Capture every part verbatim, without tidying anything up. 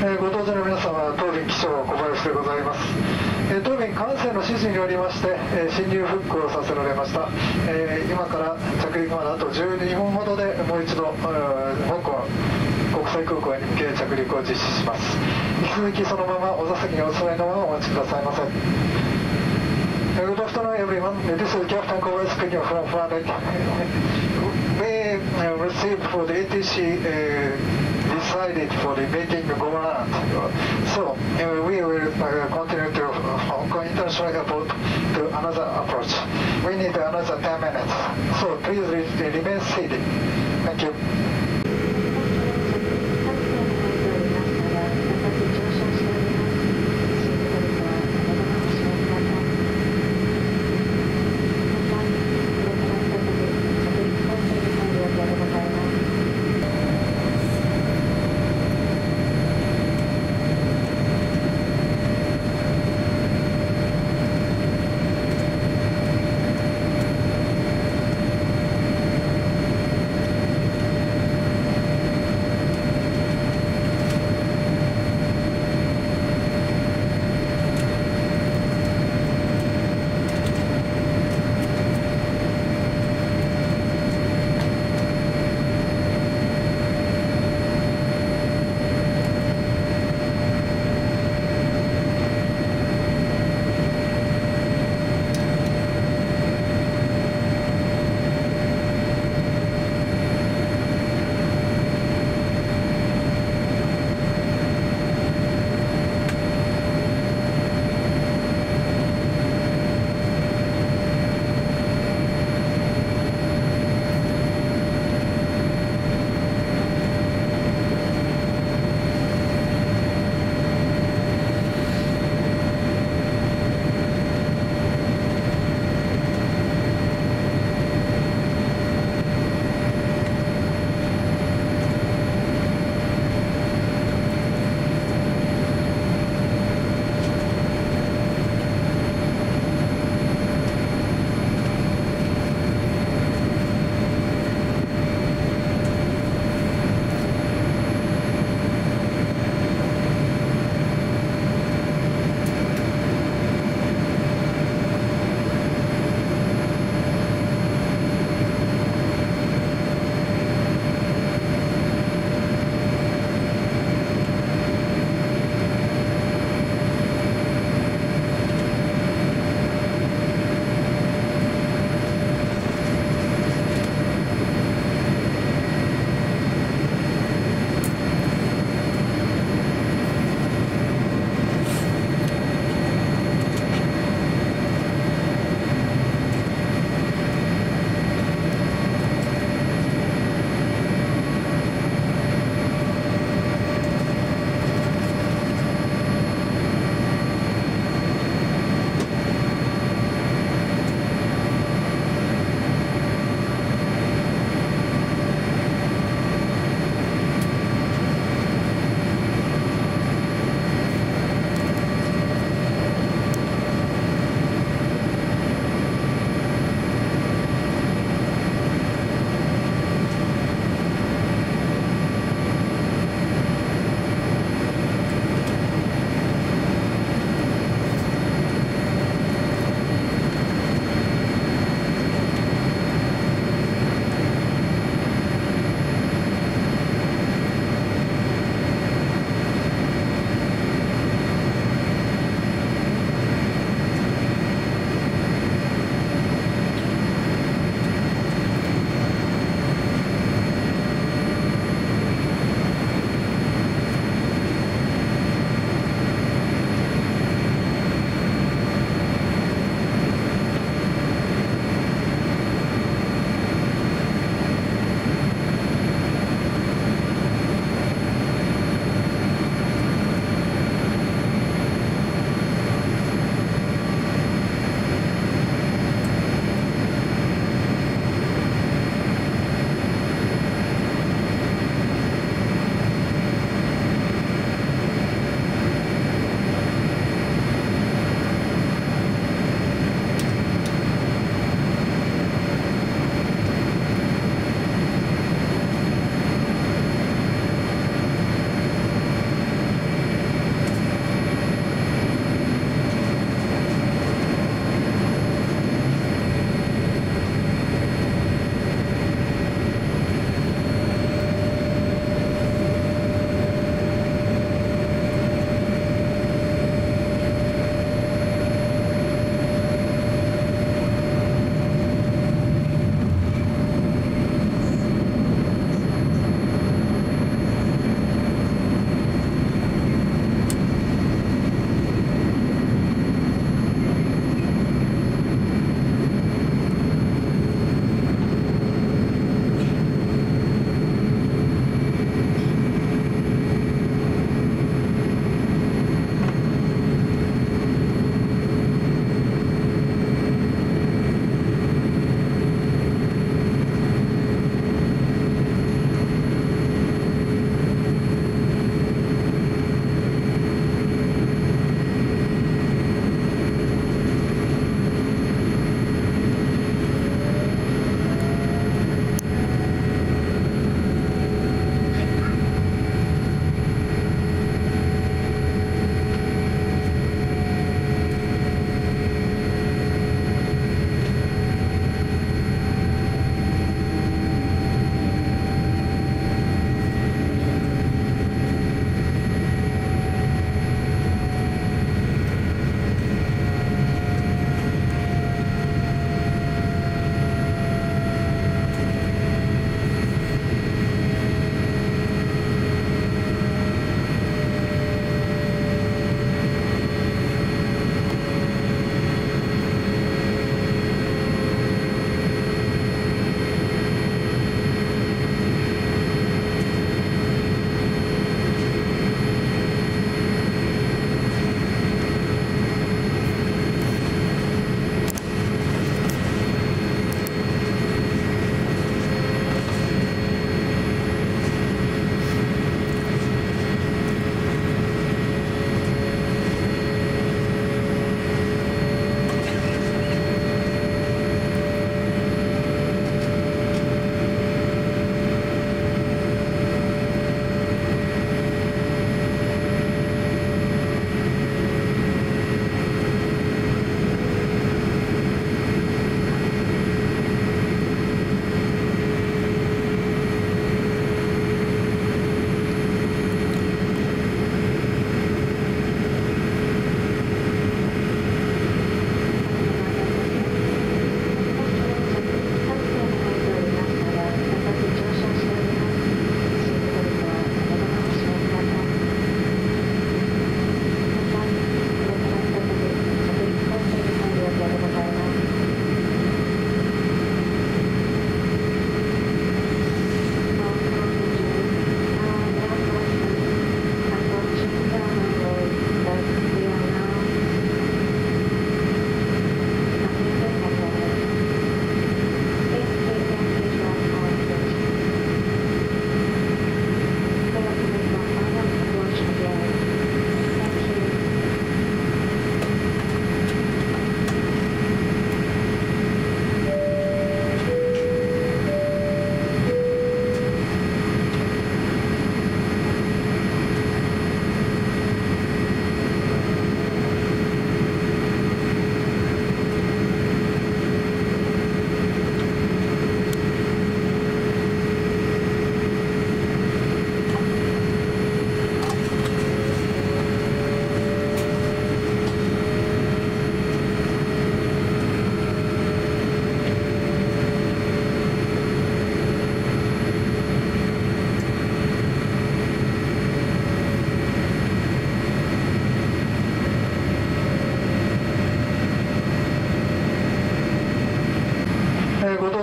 えー、ご搭乗の皆様、当便機長小林でございます。えー、当便管制の指示によりまして、えー、進入復興させられました。えー、今から着陸まであとじゅうにふんほどでもう一度、えー、香港国際空港に向け着陸を実施します。引き続きそのままお座席にお座りのままお待ちくださいませ。Good afternoon, everyone. This is Captain Kowai speaking from Flight. We uh, received for the A T C uh, decided for the making go around. So uh, we will uh, continue to Hong Kong International Airport to another approach. We need another ten minutes. So please remain seated. Thank you. 「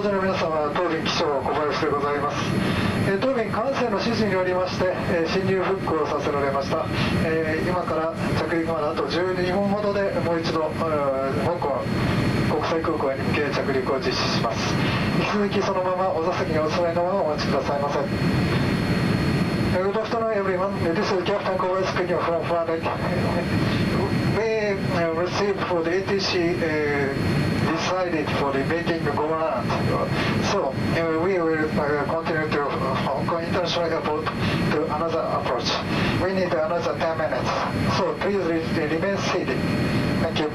乗の皆様、当便気象小林でございます。えー、当便管制の指示によりまして、えー、進入復興をさせられました。えー、今から着陸まであとじゅうにふんほどでもう一度、香港国際空港に向け着陸を実施します。引き続きそのままお座席にお座りのままお待ちくださいませ。Good afternoon, everyone. This is Captain Kobayashi speaking from Flight. We uh, received for the A T C uh, decided for the making go around. So uh, we will uh, continue to Hong Kong International Airport to another approach. We need another ten minutes. So please remain seated. Thank you.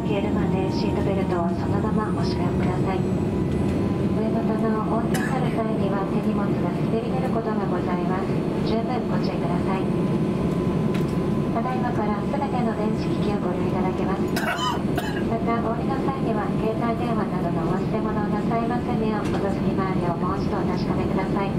消えるまでシートベルトをそのままお使用ください。上元の横転される際には手荷物が滑り出ることがございます。十分ご注意ください。ただいまからすべての電子機器をご利用いただけます。またお降りの際には携帯電話などのお忘れ物をなさいませんようお座席周りをもう一度お確かめください。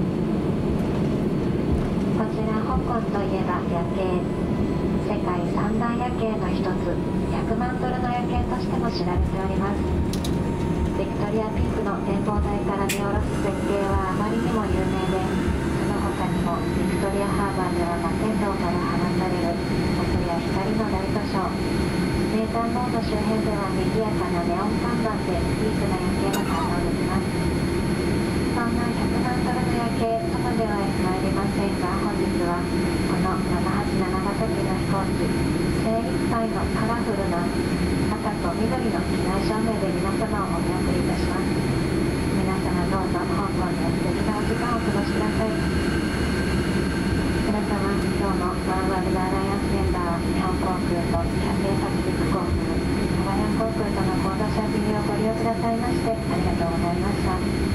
こちら香港といえば夜景、世界三大夜景の一つひゃくまんドルの夜景としても知られております。ビクトリアピークの展望台から見下ろす絶景はあまりにも有名で、その他にもビクトリアハーバーでは摩天楼から放たれる音や光のライトショー、名山ロード周辺では賑やかなネオン看板でピークな夜景が堪能できます。そんなひゃくまんドルの夜景とまでは参りませんが、本日はこのななはちなな型機の飛行機精一杯のカラフルな赤と緑の機内照明で皆様をお見送りいたします。皆様どうぞ香港で素敵なお時間をお過ごしください。皆様、今日もワンワールドアライアンスメンバー日本航空とキャセイパシフィック航空、ハワイアン航空とのコードシャー便をご利用くださいましてありがとうございました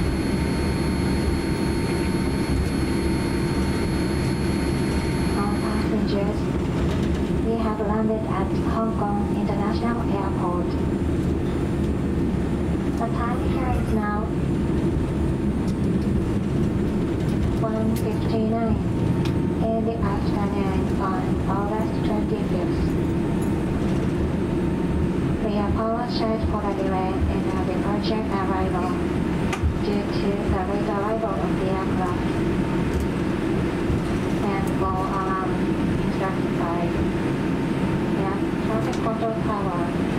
。We have landed at Hong Kong International Airport. The time here is now one fifty-nine in the afternoon on August twenty-fifth. We apologize for the delay in our departure arrival due to the late arrival of the aircraft and full alarm instructed by Air Traffic Control Tower.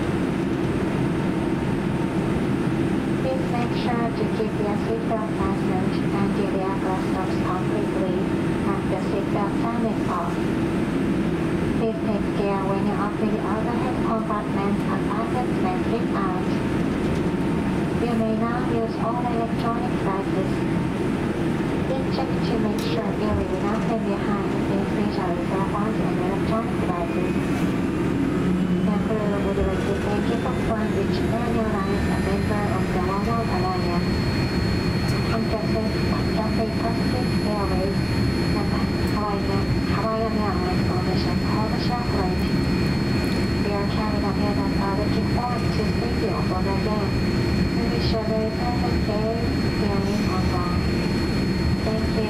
Please make sure to keep your seatbelt fastened until the aircraft stops completely and the seatbelt sign is off. Please take care when you open the overhead compartment and pockets may slip out. You may now use all the electronic devices. Please check to make sure you leave nothing behind, especially cell phones and electronic devices. The crew would like to thank you for flying which Airlines, a member of the One World Alliance, and Cathay Pacific Airways, and Hawaiian, Hawaiian Airlines Foundation Commercial Flight. We are carried ahead and are looking forward to seeing you on board again. We wish you a very pleasant day here in Hong Kong. Thank you.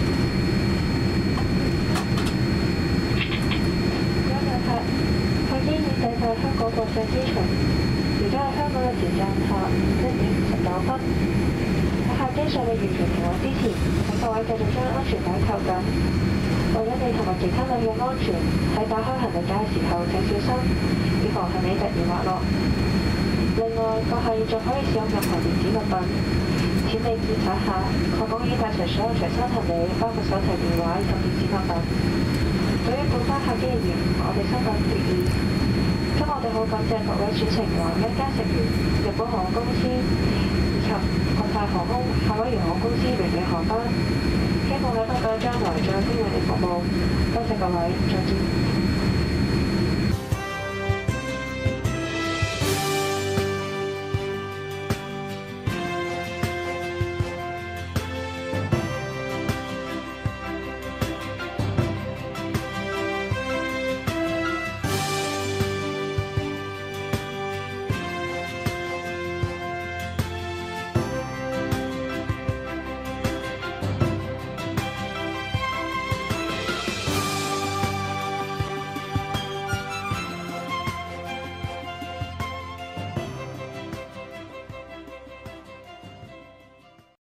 今日客，客機已駛到香港國際機場，而家係香港嘅時間下午一點十九分。喺客機尚未完全停運之前，請各位繼續將安全帶扣緊。為咗你同埋其他旅客安全，喺打開行李架嘅時候請小心，以防行李突然滑落。另外，閣下現在可以使用任何電子物品。請你檢查下，確保已帶齊所有隨身行李，包括手提電話以及電子物品。對於本班客機人員，我哋深感歉意。今我哋好感謝各位主程橫一家成員、日本航空公司以及國泰航空、夏威夷航空公司榮譽航班。希望喺不久將來再歡迎你服務。多謝各位，再見。